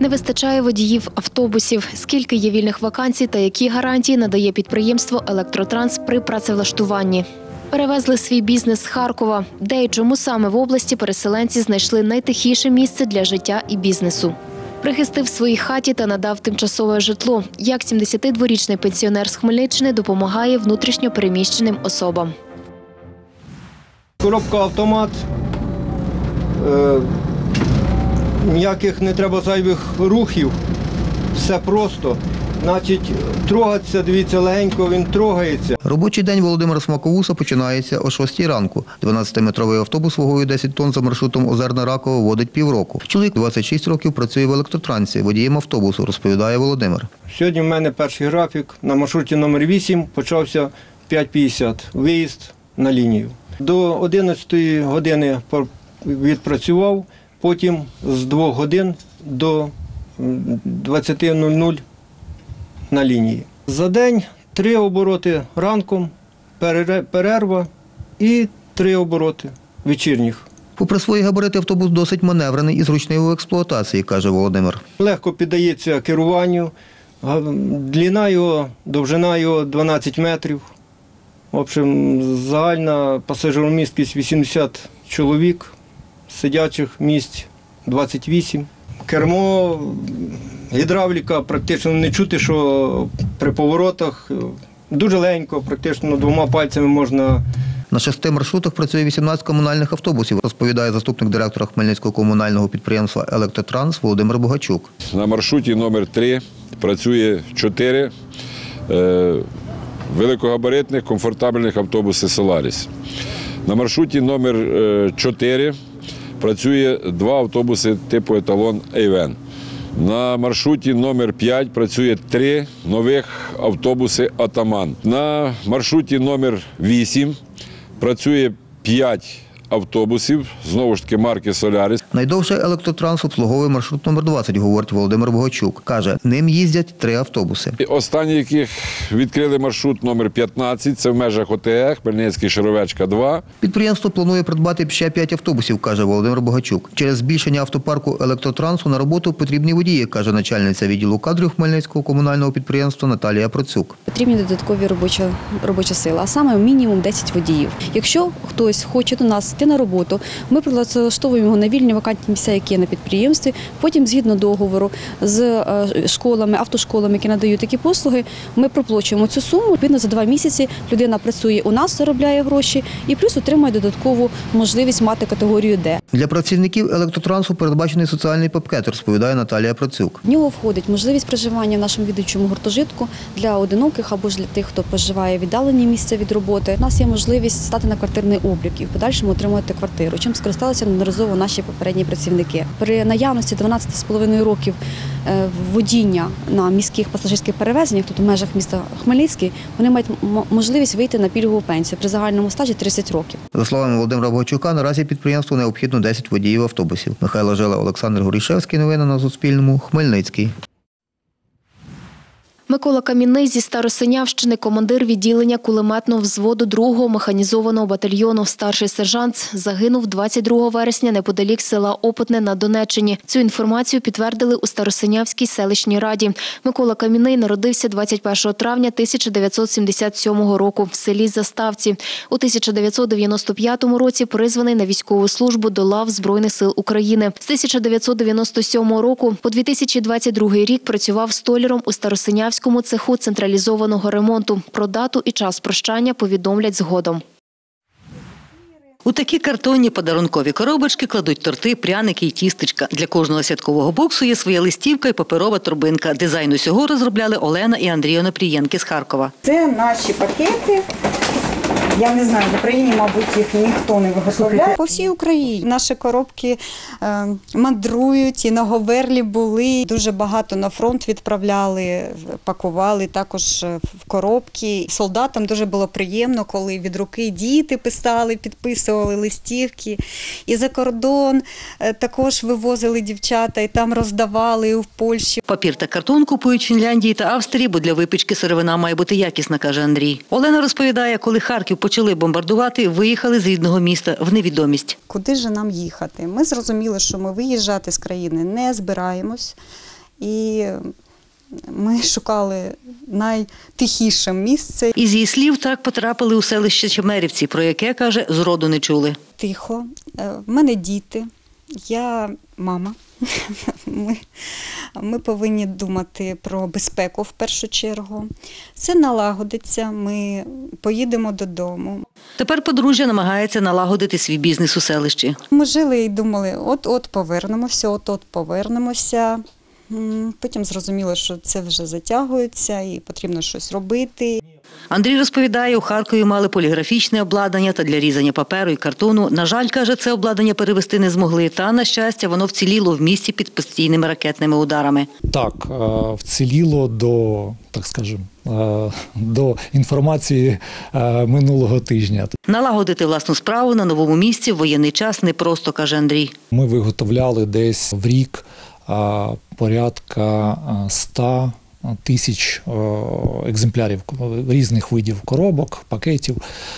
Не вистачає водіїв автобусів. Скільки є вільних вакансій та які гарантії надає підприємство «Електротранс» при працевлаштуванні? Перевезли свій бізнес з Харкова. Де і чому саме в області переселенці знайшли найтихіше місце для життя і бізнесу? Прихистив своїй хаті та надав тимчасове житло. Як 72-річний пенсіонер з Хмельниччини допомагає внутрішньо переміщеним особам. Коробка автомат, ніяких не треба зайвих рухів, все просто. Значить, трогатися, дивіться, легенько він трогається. Робочий день Володимира Смаковуса починається о 6 ранку. 12-метровий автобус вагою 10 тонн за маршрутом Озерна-Раково водить півроку. Чоловік 26 років працює в електротрансі, водієм автобусу, розповідає Володимир. Сьогодні в мене перший графік. На маршруті номер 8 почався 5:50, виїзд на лінію. До 11 години відпрацював, потім з 2 годин до 20:00 на лінії. За день 3 обороти ранком, перерва і 3 обороти вечірніх. Попри свої габарити, автобус досить маневрений і зручний у експлуатації, каже Володимир. Легко піддається керуванню, длина його, довжина його 12 метрів. В общем, загальна пасажиромісткість 80 чоловік, сидячих місць 28. Кермо, гідравліка практично не чути, що при поворотах дуже легенько, практично 2 пальцями можна. На 6 маршрутах працює 18 комунальних автобусів, розповідає заступник директора Хмельницького комунального підприємства «Електротранс» Володимир Богачук. На маршруті номер 3 працює 4 великогабаритних комфортабельних автобуси «Соларіс». На маршруті номер 4 працює 2 автобуси типу «Еталон Ейвен». На маршруті номер 5 працює 3 нових автобуси «Атаман». На маршруті номер 8 працює 5 автобусів, знову ж таки марки «Соляріс». Найдовше електротранс обслуговує маршрут номер 20, говорить Володимир Богачук. Каже, ним їздять 3 автобуси. Останні, яких відкрили маршрут номер 15, це в межах ОТЕ, Хмельницький, Шаровечка, 2. Підприємство планує придбати ще 5 автобусів, каже Володимир Богачук. Через збільшення автопарку електротрансу на роботу потрібні водії, каже начальниця відділу кадрів Хмельницького комунального підприємства Наталія Процюк. Потрібні додаткові робоча сила, а саме мінімум 10 водіїв. Якщо хтось хоче до нас йти на роботу, ми прилаштовуємо його на вільні вакантні місця, які є на підприємстві. Потім, згідно договору з школами, автошколами, які надають такі послуги, ми проплачуємо цю суму. Відповідно, за 2 місяці людина працює у нас, заробляє гроші і плюс отримує додаткову можливість мати категорію «Д». Для працівників електротрансу передбачений соціальний пакет, розповідає Наталія Процюк. В нього входить можливість проживання в нашому віддачому гуртожитку для одиноких або ж для тих, хто проживає віддалені місця від роботи. У нас є можливість стати на квартирний облік і в подальшому отримувати квартиру, чим скористалися неодноразово наші попередні працівники. При наявності 12,5 років водіння на міських пасажирських перевезеннях, тут у межах міста Хмельницький, вони мають можливість вийти на пільгову пенсію при загальному стажі 30 років. За словами Володимира Богачука, наразі підприємству необхідно 10 водіїв автобусів. Михайло Жила, Олександр Горішевський. Новини на Суспільному. Хмельницький. Микола Камінний зі Старосинявщини, командир відділення кулеметного взводу 2-го механізованого батальйону, старший сержант, загинув 22 вересня неподалік села Опитне на Донеччині. Цю інформацію підтвердили у Старосинявській селищній раді. Микола Камінний народився 21 травня 1977 року в селі Заставці. У 1995 році призваний на військову службу до лав Збройних сил України. З 1997 року по 2022 рік працював столяром у Старосинявському цеху централізованого ремонту. Про дату і час прощання повідомлять згодом. У такі картонні подарункові коробочки кладуть торти, пряники і тістечка. Для кожного святкового боксу є своя листівка і паперова торбинка. Дизайн усього розробляли Олена і Андрій Онопрієнки з Харкова. Це наші пакети. Я не знаю, в Україні, мабуть, їх ніхто не виготовляє. По всій Україні наші коробки мандрують, і на Говерлі були. Дуже багато на фронт відправляли, пакували також в коробки. Солдатам дуже було приємно, коли від руки діти писали, підписували листівки. І за кордон також вивозили дівчата, і там роздавали, і в Польщі. Папір та картон купують в Фінляндії та Австрії, бо для випічки сировина має бути якісна, каже Андрій. Олена розповідає, коли Харків почали бомбардувати, виїхали з рідного міста в невідомість. Куди ж нам їхати? Ми зрозуміли, що ми виїжджати з країни не збираємось. і ми шукали найтихіше місце. Із її слів, так потрапили у селище Чемерівці, про яке, каже, зроду не чули. Тихо. В мене діти, я мама. Ми повинні думати про безпеку в першу чергу. Все налагодиться, ми поїдемо додому. Тепер подружжя намагається налагодити свій бізнес у селищі. Ми жили і думали, от-от повернемося, от-от повернемося. Потім зрозуміло, що це вже затягується і потрібно щось робити. Андрій розповідає, у Харкові мали поліграфічне обладнання та для різання паперу і картону. На жаль, каже, це обладнання перевезти не змогли. Та, на щастя, воно вціліло в місті під постійними ракетними ударами. Так, вціліло до, так скажемо, до інформації минулого тижня. Налагодити власну справу на новому місці в воєнний час непросто, каже Андрій. Ми виготовляли десь в рік порядка 100 тисяч екземплярів різних видів коробок, пакетів,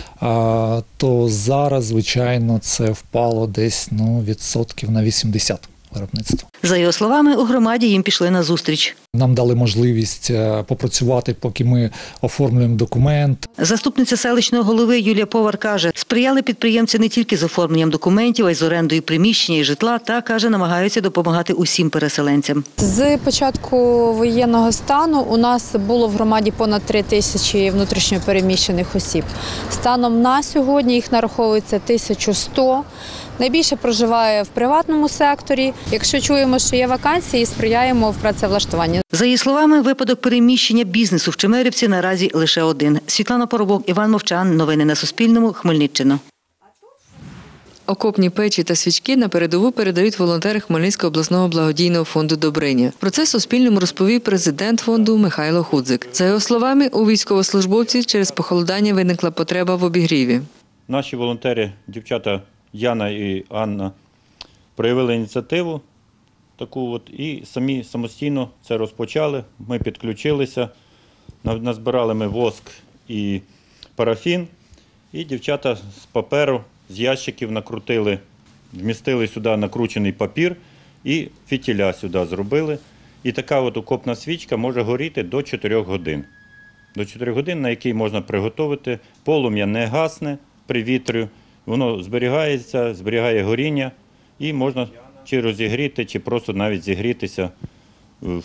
то зараз, звичайно, це впало десь відсотків на 80 виробництва. За його словами, у громаді їм пішли на зустріч. Нам дали можливість попрацювати, поки ми оформлюємо документ. Заступниця селищного голови Юлія Повар каже, сприяли підприємці не тільки з оформленням документів, а й з орендою приміщення і житла, та, каже, намагаються допомагати усім переселенцям. З початку воєнного стану у нас було в громаді понад 3 тисячі внутрішньопереміщених осіб. Станом на сьогодні їх нараховується 1100. Найбільше проживає в приватному секторі. Якщо чуємо, що є вакансії, сприяємо в працевлаштуванні. За її словами, випадок переміщення бізнесу в Чемерівці наразі лише один. Світлана Поробок, Іван Мовчан. Новини на Суспільному. Хмельниччина. Окопні печі та свічки на передову передають волонтери Хмельницького обласного благодійного фонду «Добриня». Про це Суспільному розповів президент фонду Михайло Худзик. За його словами, у військовослужбовців через похолодання виникла потреба в обігріві. Наші волонтери, дівчата Яна і Анна, проявили ініціативу таку і самі самостійно це розпочали. Ми підключилися, назбирали ми воск і парафін, і дівчата з паперу, з ящиків накрутили, вмістили сюди накручений папір і фітіля сюди зробили. І така окопна свічка може горіти до 4 годин. До 4 годин, на якій можна приготувати, полум'я не гасне при вітрі. Воно зберігається, зберігає горіння і можна чи розігріти, чи просто навіть зігрітися в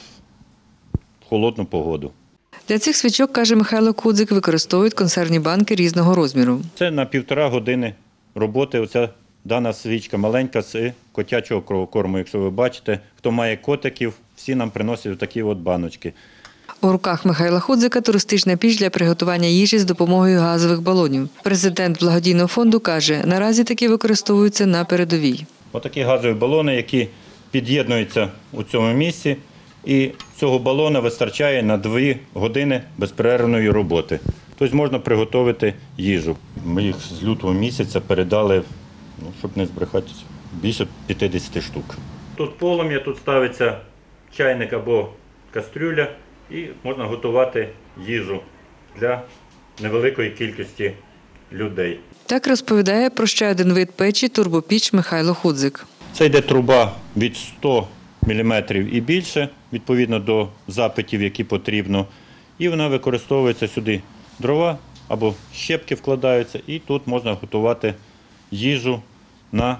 холодну погоду. Для цих свічок, каже Михайло Худзик, використовують консервні банки різного розміру. Це на 1,5 години роботи оця дана свічка маленька з котячого корму. Якщо ви бачите, хто має котиків, всі нам приносять такі баночки. У руках Михайла Худзика туристична піч для приготування їжі з допомогою газових балонів. Президент благодійного фонду каже, наразі такі використовуються на передовій. Отакі газові балони, які під'єднуються у цьому місці, і цього балона вистачає на 2 години безперервної роботи. Тобто можна приготувати їжу. Ми їх з лютого місяця передали, щоб не збрехати, більше 50 штук. Тут полум'я, тут ставиться чайник або кастрюля, і можна готувати їжу для невеликої кількості людей. Так розповідає про ще один вид печі – турбопіч Михайло Худзик. Це йде труба від 100 мм і більше, відповідно до запитів, які потрібно. І вона використовується сюди. Дрова або щепки вкладаються, і тут можна готувати їжу в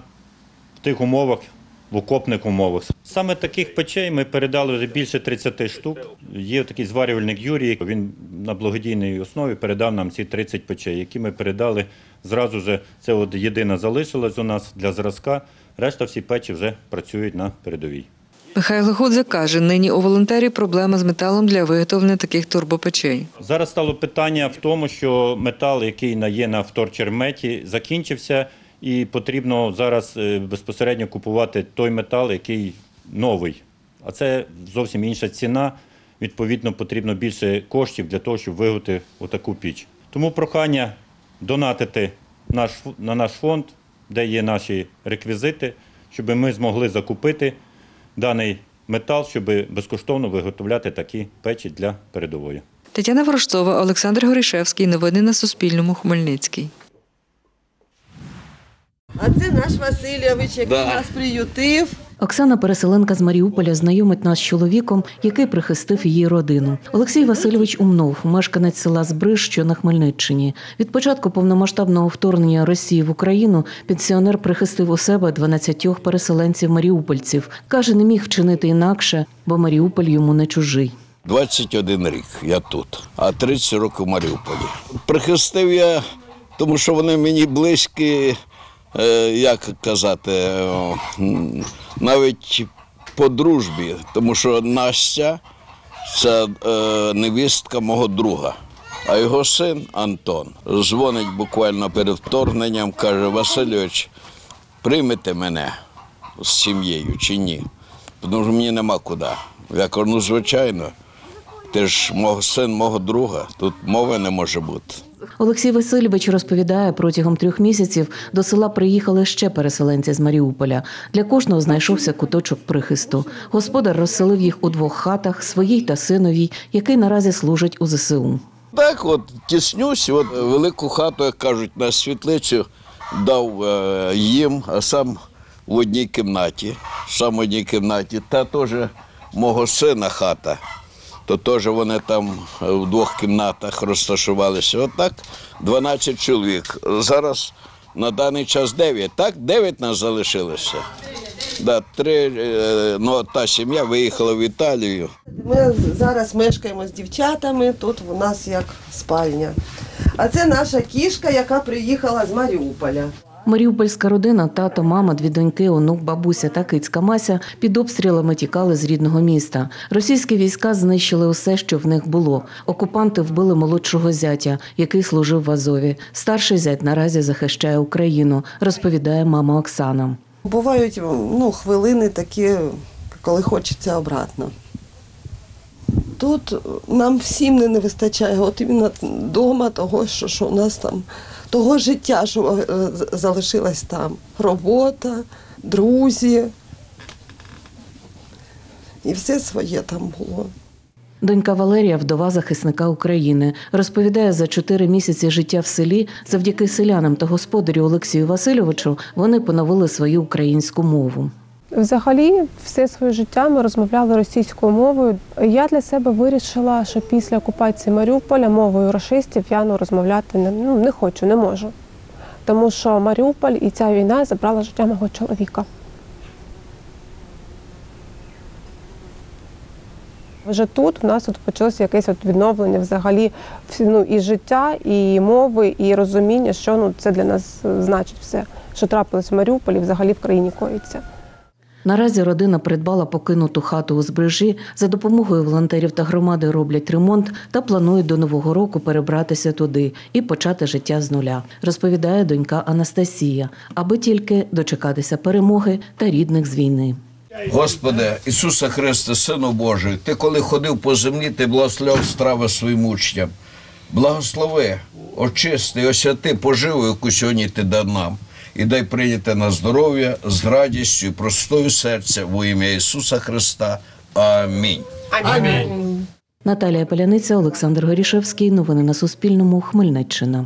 тих умовах, в окопних умовах. Саме таких печей ми передали вже більше 30 штук. Є такий зварювальник Юрій, він на благодійній основі передав нам ці 30 печей, які ми передали зразу ж. Це єдина залишилась у нас для зразка, решта всі печі вже працюють на передовій. Михайло Худзик каже, нині у волонтерів проблема з металом для виготовлення таких турбопечей. Зараз стало питання в тому, що метал, який є на вторчерметі, закінчився, і потрібно зараз безпосередньо купувати той метал, який новий. А це зовсім інша ціна, відповідно потрібно більше коштів для того, щоб виготовити отаку піч. Тому прохання донатити на наш фонд, де є наші реквізити, щоб ми змогли закупити даний метал, щоб безкоштовно виготовляти такі печі для передової. Тетяна Ворожцова, Олександр Горішевський. Новини на Суспільному. Хмельницький. А це наш Васильович, який нас приютив. Оксана, переселенка з Маріуполя, знайомить нас з чоловіком, який прихистив її родину. Олексій Васильович Умнов, мешканець села Збриж, що на Хмельниччині. Від початку повномасштабного вторгнення Росії в Україну пенсіонер прихистив у себе 12 переселенців-маріупольців. Каже, не міг вчинити інакше, бо Маріуполь йому не чужий. 21 рік я тут, а 30 років в Маріуполі. Прихистив я, тому що вони мені близькі, як казати, навіть по дружбі, тому що Настя – це невістка мого друга, а його син Антон дзвонить буквально перед вторгненням, каже: Васильович, приймете мене з сім'єю чи ні? Тому що мені нема куди. Я кажу, ну звичайно, ти ж син мого друга, тут мови не може бути. Олексій Васильович розповідає, протягом 3 місяців до села приїхали ще переселенці з Маріуполя. Для кожного знайшовся куточок прихисту. Господар розселив їх у 2 хатах, своїй та синовій, який наразі служить у ЗСУ. Так от, тіснюсь, от велику хату, як кажуть, на світлицю дав їм, а сам в одній кімнаті. Та теж мого сина хата. То теж вони там в 2 кімнатах розташувалися. Отак 12 чоловік. Зараз на даний час 9. Так, 9 нас залишилося. Да, 3, ну, та сім'я виїхала в Італію. Ми зараз мешкаємо з дівчатами, тут у нас як спальня. А це наша кішка, яка приїхала з Маріуполя. Маріупольська родина, тато, мама, 2 доньки, онук, бабуся та кицька Мася під обстрілами тікали з рідного міста. Російські війська знищили усе, що в них було. Окупанти вбили молодшого зятя, який служив в Азові. Старший зять наразі захищає Україну, розповідає мама Оксана. Бувають хвилини такі, коли хочеться обратно. Тут нам всім не вистачає, от іменно вдома того, що у нас там, того життя, що залишилось там. Робота, друзі. І все своє там було. Донька Валерія – вдова захисника України. Розповідає, за 4 місяці життя в селі, завдяки селянам та господарю Олексію Васильовичу, вони поновили свою українську мову. Взагалі, все своє життя ми розмовляли російською мовою. Я для себе вирішила, що після окупації Маріуполя мовою рашистів я розмовляти не хочу, не можу. Тому що Маріуполь і ця війна забрала життя мого чоловіка. Вже тут у нас почалося якесь відновлення взагалі і життя, і мови, і розуміння, що це для нас значить все, що трапилось в Маріуполі, взагалі в країні коїться. Наразі родина придбала покинуту хату у Збрижі, за допомогою волонтерів та громади роблять ремонт та планують до Нового року перебратися туди і почати життя з нуля, розповідає донька Анастасія, аби тільки дочекатися перемоги та рідних з війни. Господи, Ісусе Христе, Сину Божий, Ти коли ходив по землі, Ти благословляв страви своїм учням. Благослови, очисти, освяти поживу, яку сьогодні Ти дав нам. І дай прийняти на здоров'я з радістю і простою серця во ім'я Ісуса Христа. Амінь. Амінь. Наталія Паляниця, Олександр Горішевський. Новини на Суспільному. Хмельниччина.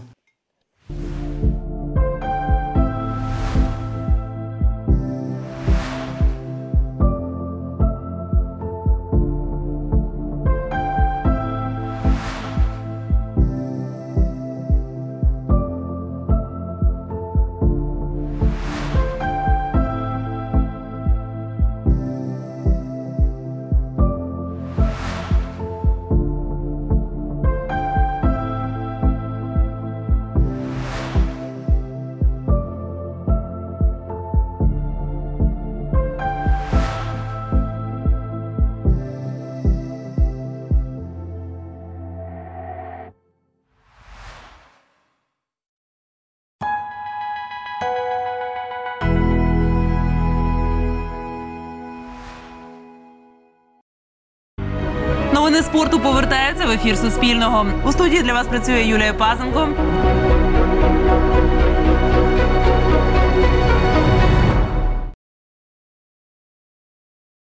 Новини спорту повертаються в ефір Суспільного. У студії для вас працює Юлія Пазенко.